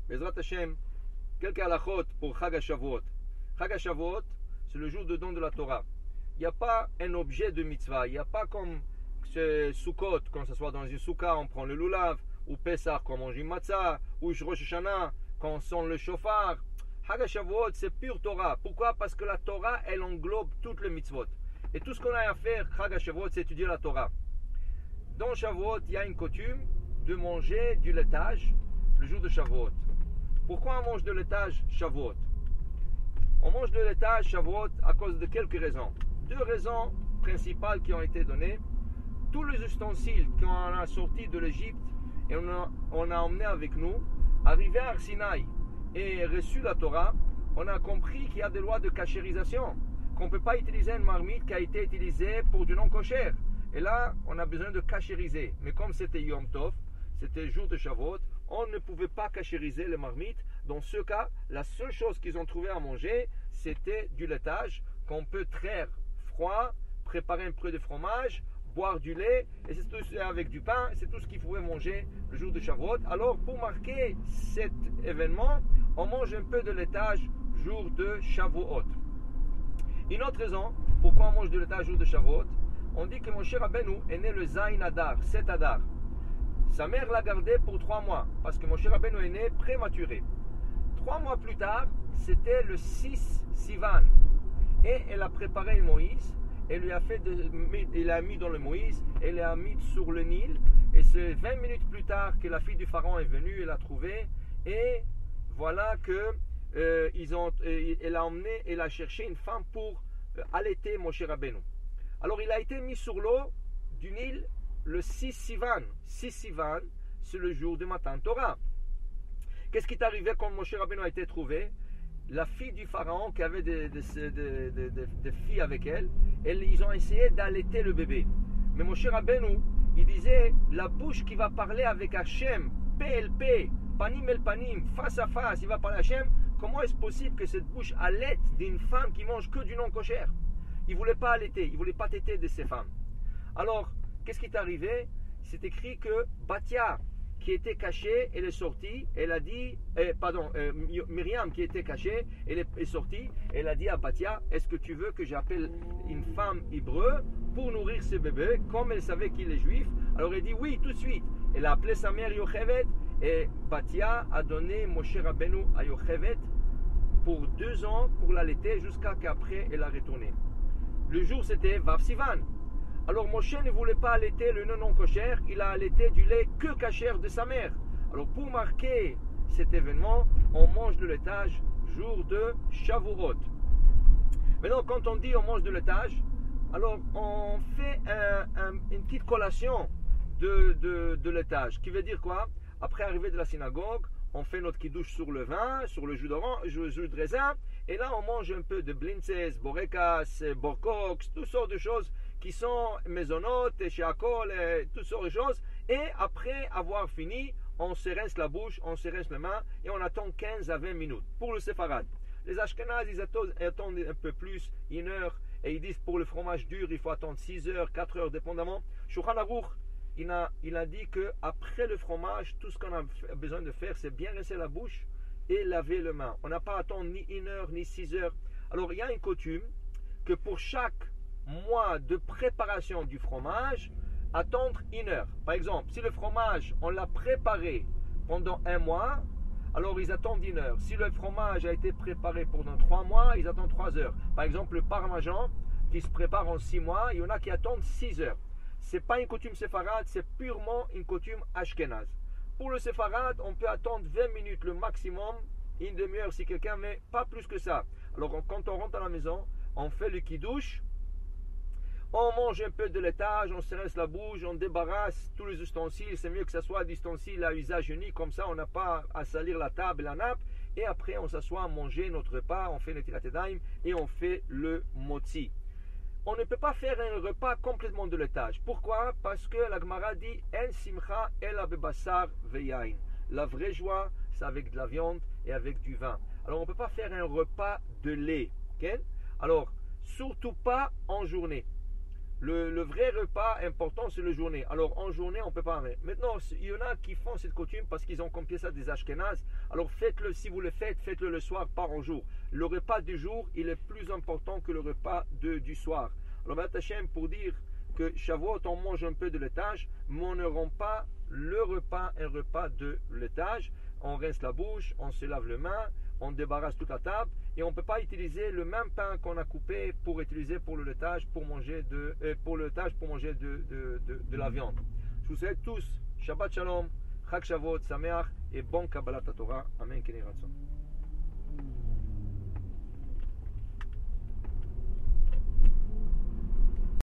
Bezrat Hashem, quelques halachot pour Chag HaShavuot. Chag HaShavuot, c'est le jour de don de la Torah. Il n'y a pas un objet de mitzvah. Il n'y a pas comme ce Sukkot, quand ce soit dans une soukha, on prend le lulav, ou Pesach, quand on mange une matzah, ou Rosh Hashanah, quand on sonne le shofar. Chag HaShavuot, c'est pure Torah. Pourquoi? Parce que la Torah, elle englobe toutes les mitzvot. Et tout ce qu'on a à faire, Chag HaShavuot, c'est étudier la Torah. Dans Shavuot, il y a une coutume de manger du laitage le jour de Shavuot. Pourquoi on mange de laitage Shavuot? On mange de laitage Shavuot à cause de quelques raisons. Deux raisons principales qui ont été données. Tous les ustensiles qu'on a sortis de l'Égypte et on a emmené avec nous, arrivé à Arsinaï et reçu la Torah, on a compris qu'il y a des lois de cachérisation, qu'on ne peut pas utiliser une marmite qui a été utilisée pour du non-kosher. Et là, on a besoin de cachériser. Mais comme c'était Yom Tov, c'était le jour de Shavuot, on ne pouvait pas cachériser les marmites. Dans ce cas, la seule chose qu'ils ont trouvé à manger, c'était du laitage qu'on peut traire froid, préparer un peu de fromage, boire du lait, et c'est tout avec du pain, c'est tout ce qu'ils pouvaient manger le jour de Shavuot. Alors, pour marquer cet événement, on mange un peu de laitage jour de Shavuot. Une autre raison, pourquoi on mange du laitage jour de Shavuot, on dit que Moshe Rabbeinu est né le Zayin Adar, 7 Adar. Sa mère l'a gardé pour 3 mois, parce que Moshe Rabbeinu est né prématuré. 3 mois plus tard, c'était le 6 Sivan. Et elle a préparé Moïse, elle lui a fait il l'a mis dans le Moïse, elle l'a mis sur le Nil, et c'est 20 minutes plus tard que la fille du pharaon est venue, elle l'a trouvé, et voilà que elle a emmené, elle a cherché une femme pour allaiter Moshe Rabbeinu. Alors il a été mis sur l'eau du Nil le 6 Sivan. 6 Sivan, c'est le jour de Matan Torah. Qu'est-ce qui est arrivé quand Moshe Rabbeinu a été trouvé? La fille du pharaon qui avait des filles avec elle, ils ont essayé d'allaiter le bébé. Mais Moshe Rabbeinu, il disait, la bouche qui va parler avec Hachem, PLP, panim el panim, face à face, il va parler à Hachem, comment est-ce possible que cette bouche allaite d'une femme qui mange que du non-kosher? Il ne voulait pas allaiter, il ne voulait pas téter de ces femmes. Alors, qu'est-ce qui est arrivé? C'est écrit que Batia, qui était cachée, elle est sortie, elle a dit, Myriam qui était cachée, elle est sortie, elle a dit à Batia, est-ce que tu veux que j'appelle une femme hébreu pour nourrir ce bébé, comme elle savait qu'il est juif? Alors elle dit oui, tout de suite. Elle a appelé sa mère Yochevet, et Batia a donné Moshe Rabbeinu à Yochevet pour 2 ans pour l'allaiter, jusqu'à qu'après elle a retourné. Le jour c'était Vav Sivan. Alors Moshe ne voulait pas allaiter le non-kosher, il a allaité du lait que kasher de sa mère. Alors pour marquer cet événement, on mange de laitage jour de Shavuot. Maintenant quand on dit on mange de laitage, alors on fait une petite collation de laitage. Qui veut dire quoi? Après arriver de la synagogue, on fait notre kiddush sur le vin, sur le jus de raisin, et là on mange un peu de blintzes, borekas, borkoks, toutes sortes de choses qui sont maisonnotes, sheakol, toutes sortes de choses. Et après avoir fini, on se rince la bouche, on se rince les mains, et on attend 15 à 20 minutes. Pour le séfarad, les ashkenazes, ils attendent un peu plus, 1 heure, et ils disent pour le fromage dur, il faut attendre 6 heures, 4 heures, dépendamment. Shulchan Aruch, il a dit qu'après le fromage, tout ce qu'on a besoin de faire, c'est bien rincer la bouche et laver les mains. On n'a pas à attendre ni 1 heure, ni 6 heures. Alors, il y a une coutume que pour chaque mois de préparation du fromage, attendre 1 heure. Par exemple, si le fromage, on l'a préparé pendant 1 mois, alors ils attendent 1 heure. Si le fromage a été préparé pendant 3 mois, ils attendent 3 heures. Par exemple, le parmesan qui se prépare en 6 mois, il y en a qui attendent 6 heures. Ce n'est pas une coutume séfarade, c'est purement une coutume ashkénaze. Pour le séfarade, on peut attendre 20 minutes le maximum, 1 demi-heure si quelqu'un, mais pas plus que ça. Alors quand on rentre à la maison, on fait le kiddush, on mange un peu de laitage, on se rince la bouche, on débarrasse tous les ustensiles. C'est mieux que ce soit des ustensiles à usage unique, comme ça on n'a pas à salir la table et la nappe. Et après on s'assoit à manger notre repas, on fait le tirat yadayim et on fait le motzi. On ne peut pas faire un repas complètement de laitage. Pourquoi? Parce que la Gemara dit En simcha ela bebassar veyain. La vraie joie, c'est avec de la viande et avec du vin. Alors on ne peut pas faire un repas de lait. Okay? Alors, surtout pas en journée. Le vrai repas important, c'est la journée. Alors, en journée, on ne peut pas. Maintenant, il y en a qui font cette coutume parce qu'ils ont copié ça des Ashkénazes. Alors, faites-le, si vous le faites, faites-le le soir, pas en jour. Le repas du jour, il est plus important que le repas du soir. Alors, B'ezrat Hashem, pour dire que Shavuot, on mange un peu de laitage, mais on ne rend pas le repas un repas de laitage. On rince la bouche, on se lave les mains, on débarrasse toute la table et on ne peut pas utiliser le même pain qu'on a coupé pour utiliser pour le laitage pour manger de la viande. Je vous souhaite tous Shabbat Shalom, Chag Shavuot Sameach et bon Kabbalat Torah. Amen. Keni Ratzon.